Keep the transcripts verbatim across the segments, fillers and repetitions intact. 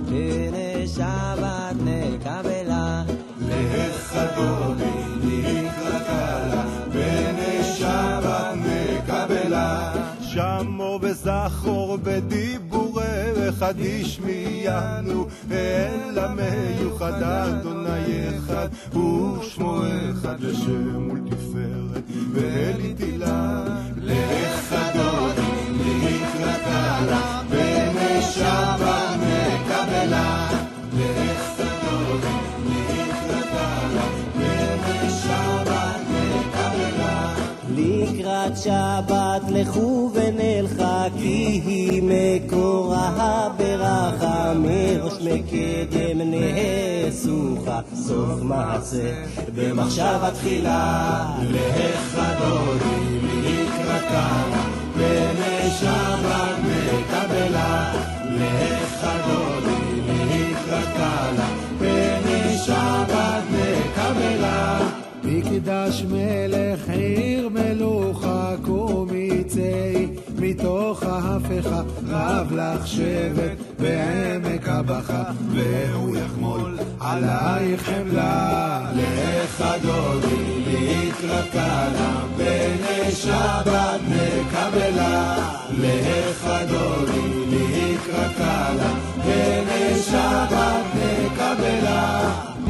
בני שבת נקבלה. לחדוני נקרא קלה, בני שבת נקבלה. שמור וזכור בדיבורך תשמיענו, אל המיוחד אדוני אחד, ושמו אחד לשם ולתפארת ולתהילה. לחדוני נקרא קלה, בני שבת נקבלה. לחדוני נקרא קלה, בני שבת נקבלה. לקראת שבת לכו ונלכה, כי היא מקורה ברכה, מראש מקדם נעשוכה, סוף מעשה במחשבה תחילה. לחדוני נקרא קלה, בני שבת נקבלה. לחדוני נקרא קלה, בני שבת נקבלה. מקדש מלך עיר מלוכה, קומי צאי מתוך ההפכה, רב לך שבט בעמק הבכה, והוא יחמול עלייך חמלה. לחדוני נקרא קלה, בני שבת נקבלה. לחדוני נקרא קלה, בני שבת נקבלה.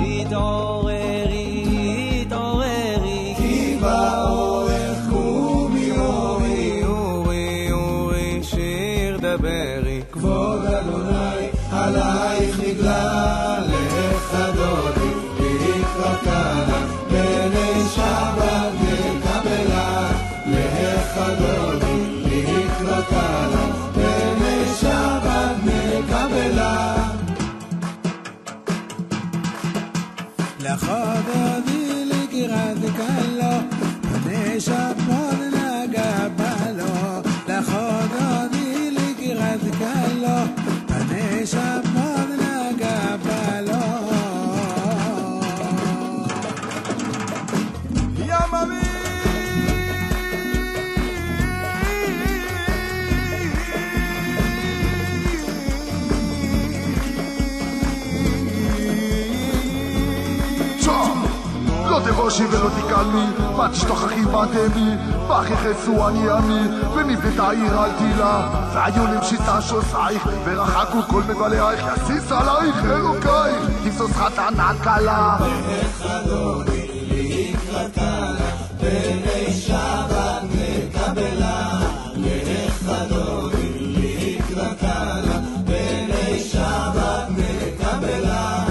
התעוררי, התעוררי, כי באורך קומי אורי, אורי, אורי, שיר דברי, כבוד אדוני עלייך נגלה. לחדוני נקרא קלה, בני שבת נקבלה. לחדוני נקרא קלה, בני שבת נקבלה. לחדוני לקראת קלה, בני שבת נקבלה. לחדוני לקראת קלה, בני שבת נקבלה. יממי לא תבושי ולא תקלמי, בת תשתוכחי בתמי, בך יחסו אני עמי, ונבנית העיר על תילה. והיו למשיסה שוסייך, ורחקו כל מבלעייך, יסיס עלייך אלוקייך, תפסוס חתנה קלה. לחדוני נקרא קלה, בני שבת נקבלה. לחדוני נקרא קלה, בני שבת נקבלה.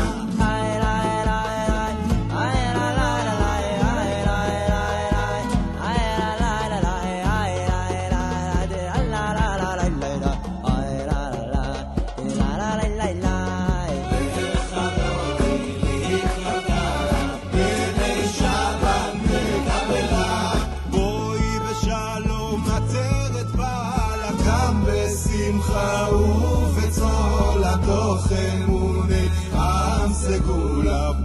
ובצולתו חמוני עם סגולה